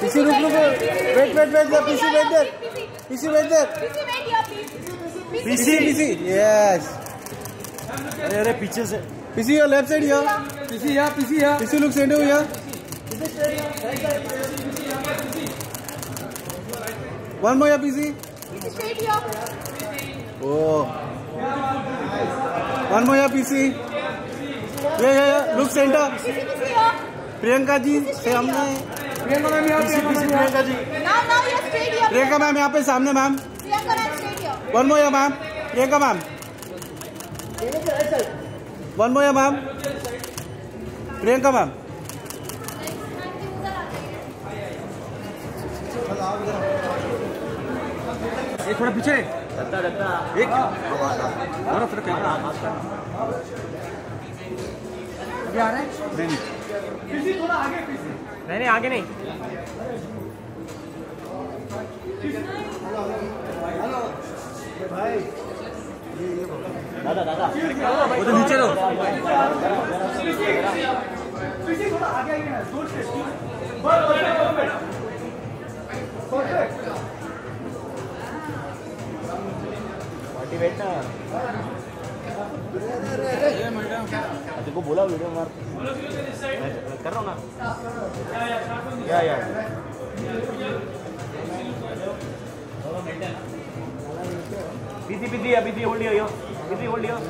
PC रुक रुक wait PC wait there PC yes अरे पीछे से PC your left side here PC look centre here one more PC oh one more PC look centre Priyanka ji से हमने Priyanka ji Priyanka ma'am यहाँ पे सामने ma'am one more ma'am Priyanka ma'am one more ma'am Priyanka ma'am एक थोड़ा पीछे एक और फिर कैमरा अभी आ रहा है नहीं थोड़ा आगे नहीं आगे नहीं हेलो भाई दादा वो तो नीचे रहो थोड़ा आगे आइए जोर से मोटिवेट ना को बोला वीडियो मार कर रहा हूँ ना या पीती होल्ड लियो पीती होल्ड लियो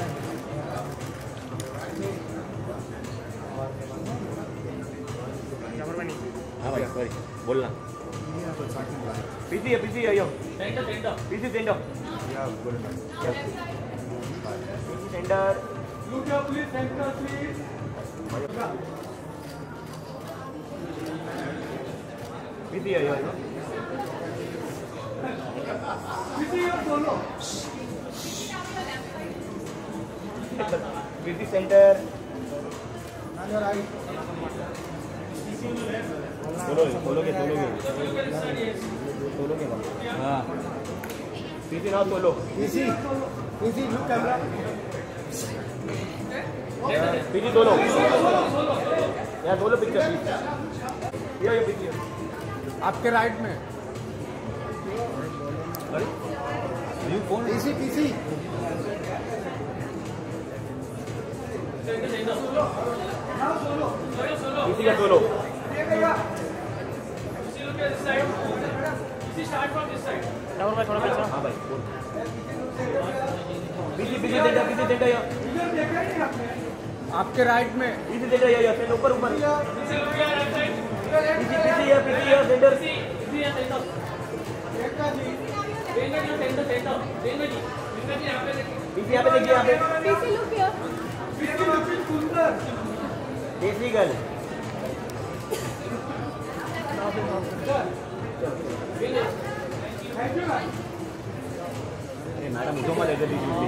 हाँ भाई सॉरी बोलना पीती आयो PC centre centre please centre please पीती आयो पीसी सेंटर बोलोगे हाँ पीसी ना बोलो पीसी लुक कैमरा पीसी दो लोग यार दो लोग पिक्चर ये पिक्चर आपके राइट में कौन पीसी का सोलो थोड़ा पीछे हाँ भाई पीछे आपके राइट में पीछे ऊपर पीछे यहाँ पे देखिए देसी गर्ल मैडम उठो मत ऐसे दीजिए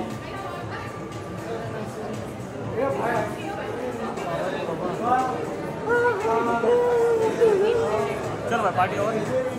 चलो भाई पार्टी और